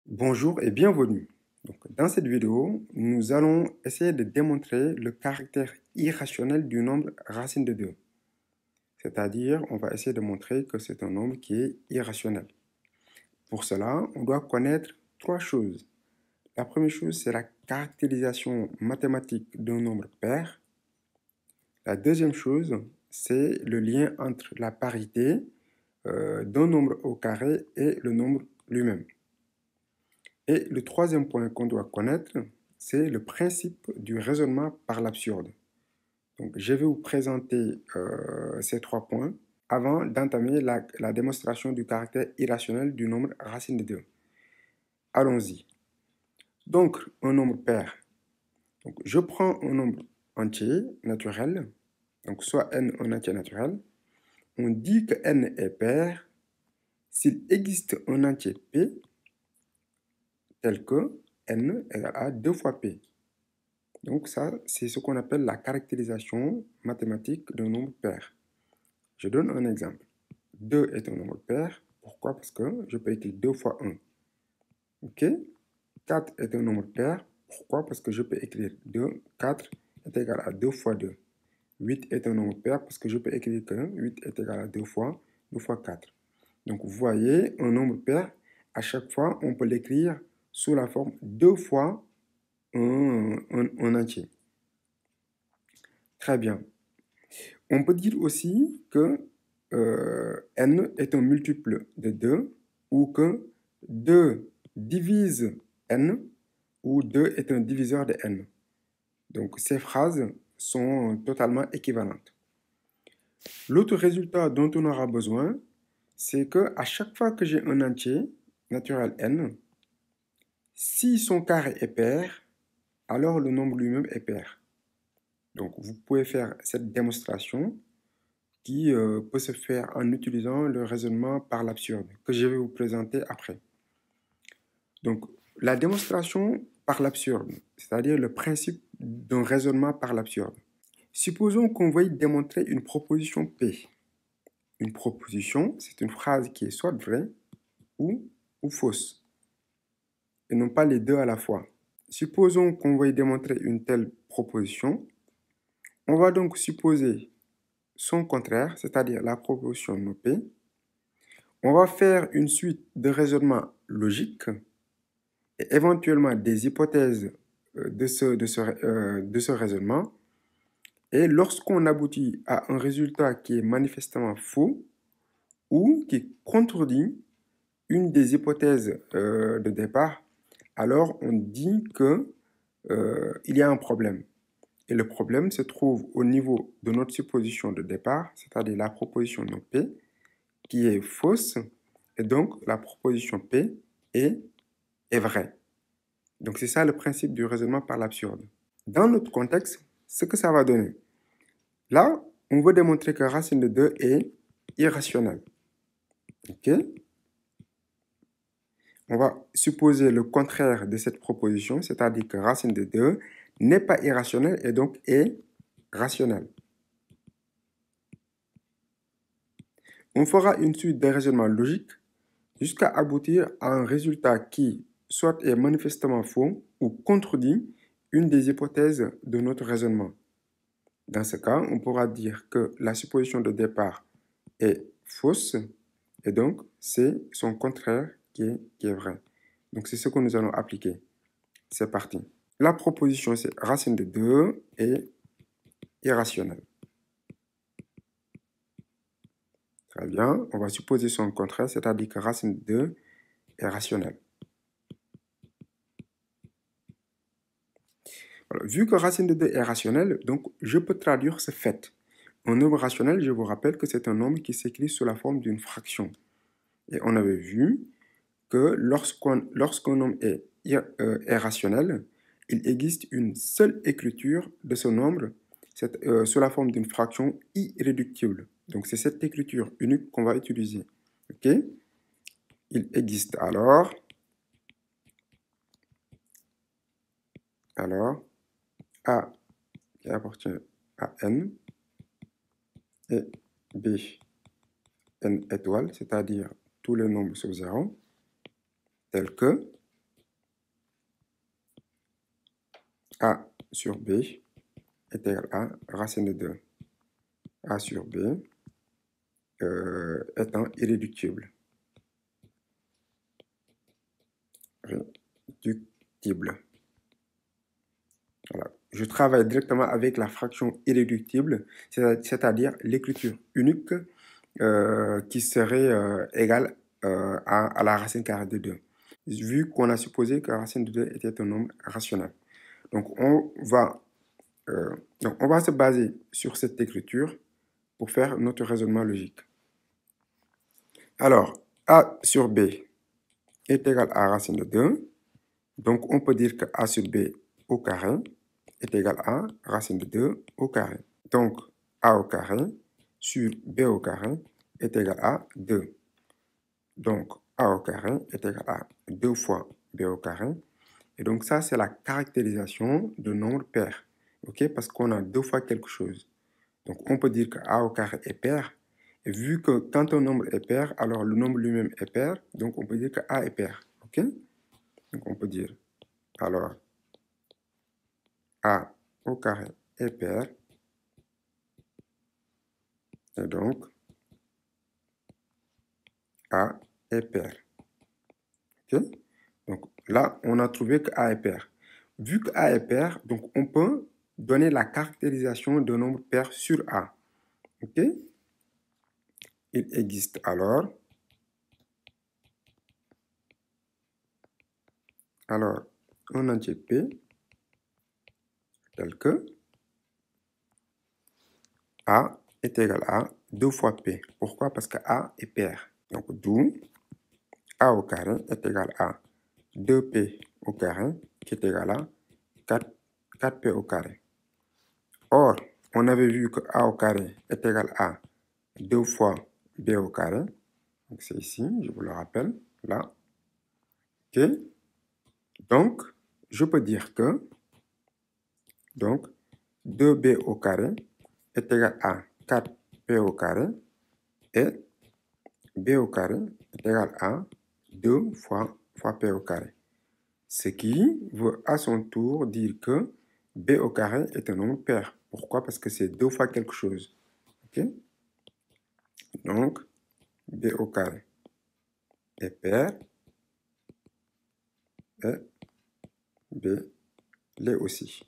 Bonjour et bienvenue. Dans cette vidéo, nous allons essayer de démontrer le caractère irrationnel du nombre racine de 2. C'est-à-dire, on va essayer de montrer que c'est un nombre qui est irrationnel. Pour cela, on doit connaître trois choses. La première chose, c'est la caractérisation mathématique d'un nombre pair. La deuxième chose, c'est le lien entre la parité d'un nombre au carré et le nombre lui-même. Et le troisième point qu'on doit connaître, c'est le principe du raisonnement par l'absurde. Donc, je vais vous présenter ces trois points avant d'entamer la démonstration du caractère irrationnel du nombre racine de 2. Allons-y. Donc, un nombre pair. Donc, je prends un nombre entier naturel, donc soit n un entier naturel. On dit que n est pair s'il existe un entier p tel que n égale à 2 fois p. Donc ça, c'est ce qu'on appelle la caractérisation mathématique d'un nombre pair. Je donne un exemple. 2 est un nombre pair. Pourquoi? Parce que je peux écrire 2 fois 1. OK? 4 est un nombre pair. Pourquoi? Parce que je peux écrire 2. 4 est égal à 2 fois 2. 8 est un nombre pair parce que je peux écrire que 8 est égal à 2 fois 4. Donc vous voyez, un nombre pair, à chaque fois, on peut l'écrire sous la forme 2 fois un entier. Très bien. On peut dire aussi que n est un multiple de 2 ou que 2 divise n ou 2 est un diviseur de n. Donc ces phrases sont totalement équivalentes. L'autre résultat dont on aura besoin, c'est que à chaque fois que j'ai un entier naturel n, si son carré est pair, alors le nombre lui-même est pair. Donc vous pouvez faire cette démonstration qui peut se faire en utilisant le raisonnement par l'absurde, que je vais vous présenter après. Donc, la démonstration par l'absurde, c'est-à-dire le principe d'un raisonnement par l'absurde. Supposons qu'on veuille démontrer une proposition P. Une proposition, c'est une phrase qui est soit vraie ou fausse, et non pas les deux à la fois. Supposons qu'on veuille démontrer une telle proposition. On va donc supposer son contraire, c'est-à-dire la proposition non P. On va faire une suite de raisonnements logiques et éventuellement des hypothèses de ce raisonnement. Et lorsqu'on aboutit à un résultat qui est manifestement faux ou qui contredit une des hypothèses de départ, alors on dit que il y a un problème. Et le problème se trouve au niveau de notre supposition de départ, c'est-à-dire la proposition non P, qui est fausse, et donc la proposition P est vraie. Donc c'est ça le principe du raisonnement par l'absurde. Dans notre contexte, ce que ça va donner. Là, on veut démontrer que racine de 2 est irrationnelle. OK? On va supposer le contraire de cette proposition, c'est-à-dire que racine de 2 n'est pas irrationnelle et donc est rationnelle. On fera une suite de raisonnements logiques jusqu'à aboutir à un résultat qui soit est manifestement faux ou contredit une des hypothèses de notre raisonnement. Dans ce cas, on pourra dire que la supposition de départ est fausse et donc c'est son contraire qui est vrai. Donc c'est ce que nous allons appliquer. C'est parti. La proposition, c'est racine de 2 est irrationnelle. Très bien. On va supposer son contraire, c'est-à-dire que racine de 2 est rationnelle. Voilà. Vu que racine de 2 est rationnelle, donc je peux traduire ce fait. Un nombre rationnel, je vous rappelle que c'est un nombre qui s'écrit sous la forme d'une fraction. Et on avait vu que lorsqu'un nombre est rationnel, il existe une seule écriture de ce nombre sous la forme d'une fraction irréductible. Donc c'est cette écriture unique qu'on va utiliser. OK? Il existe alors A qui appartient à n et B n étoile, c'est-à-dire tous les nombres sauf 0, tel que A sur B est égal à racine de 2. A sur B étant irréductible. Réductible. Voilà. Je travaille directement avec la fraction irréductible, c'est-à-dire l'écriture unique qui serait égale à la racine carrée de 2, vu qu'on a supposé que la racine de 2 était un nombre rationnel. Donc, on va se baser sur cette écriture pour faire notre raisonnement logique. Alors, A sur B est égal à racine de 2. Donc, on peut dire que A sur B au carré est égal à racine de 2 au carré. Donc, A au carré sur B au carré est égal à 2. Donc, A au carré est égal à 2 fois B au carré. Et donc, ça, c'est la caractérisation de nombre pair. OK? Parce qu'on a 2 fois quelque chose. Donc, on peut dire que A au carré est pair. Et vu que quand un nombre est pair, alors le nombre lui-même est pair. Donc, on peut dire que A est pair. OK? Donc, on peut dire, alors, A au carré est pair. Et donc, A est pair. OK? Donc, là, on a trouvé que A est pair. Vu que A est pair, donc on peut donner la caractérisation de nombre pair sur A. OK? Il existe alors un entier P tel que A est égal à 2 fois P. Pourquoi? Parce que A est pair. Donc, d'où A au carré est égal à 2P au carré qui est égal à 4P au carré. Or, on avait vu que A au carré est égal à 2 fois B au carré. Donc, c'est ici, je vous le rappelle, là. OK? Donc, je peux dire que donc 2B au carré est égal à 4P au carré et B au carré est égal à 2 fois P au carré. Ce qui veut à son tour dire que B au carré est un nombre pair. Pourquoi? Parce que c'est 2 fois quelque chose. OK? Donc, B au carré est pair et B l'est aussi.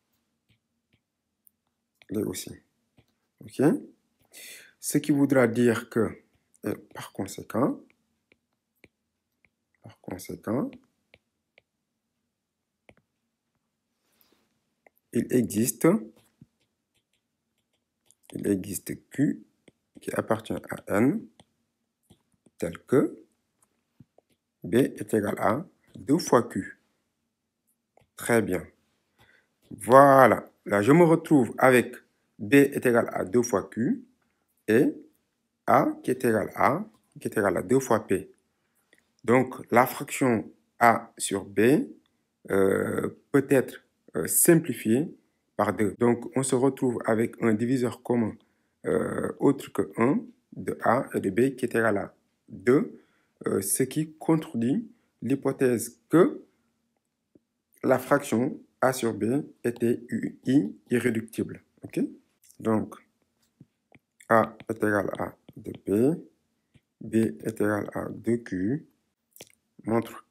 L'est aussi. OK? Ce qui voudra dire que, par conséquent, il existe Q qui appartient à N tel que B est égal à 2 fois Q. Très bien. Voilà. Là, je me retrouve avec B est égal à 2 fois Q et A qui est égal à 2 fois P. Donc, la fraction A sur B peut être simplifiée par 2. Donc, on se retrouve avec un diviseur commun autre que 1 de A et de B qui est égal à 2, ce qui contredit l'hypothèse que la fraction A sur B était irréductible. OK? Donc, A est égal à 2P, B est égal à 2Q, montre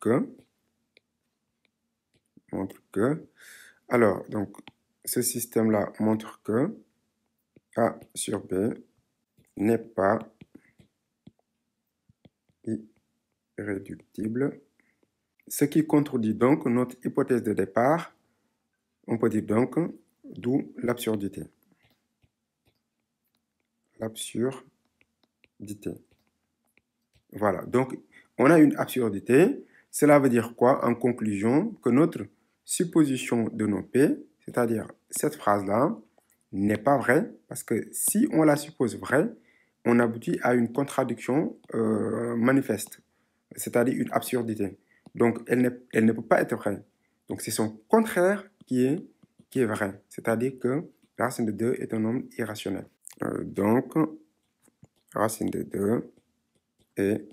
que, alors, donc, ce système-là montre que A sur B n'est pas irréductible, ce qui contredit donc notre hypothèse de départ. On peut dire donc, d'où l'absurdité. L'absurdité. Voilà, donc on a une absurdité. Cela veut dire quoi en conclusion? Que notre supposition de nos P, c'est-à-dire cette phrase-là, n'est pas vraie, parce que si on la suppose vraie, on aboutit à une contradiction manifeste, c'est-à-dire une absurdité. Donc, elle ne peut pas être vraie. Donc, c'est son contraire qui est vrai, c'est-à-dire que la racine de 2 est un nombre irrationnel. Donc, racine de 2 est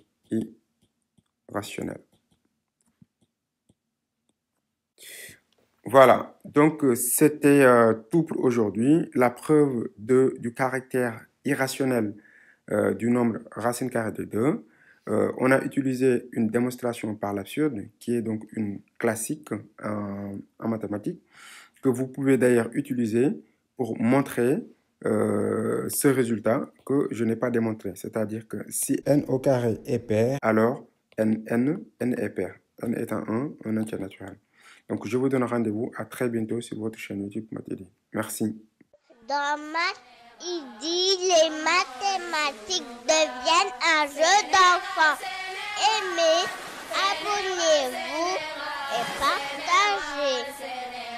irrationnelle. Voilà. Donc, Donc, c'était tout pour aujourd'hui. La preuve du caractère irrationnel du nombre racine carrée de 2. On a utilisé une démonstration par l'absurde, qui est donc une classique en mathématiques, que vous pouvez d'ailleurs utiliser pour montrer ce résultat que je n'ai pas démontré. C'est-à-dire que si n au carré est pair, alors n est pair. N étant un entier naturel. Donc, je vous donne rendez-vous à très bientôt sur votre chaîne YouTube Mathédi. Merci. Dans Math, il dit les mathématiques deviennent un jeu d'enfant. Aimez, abonnez-vous et partagez.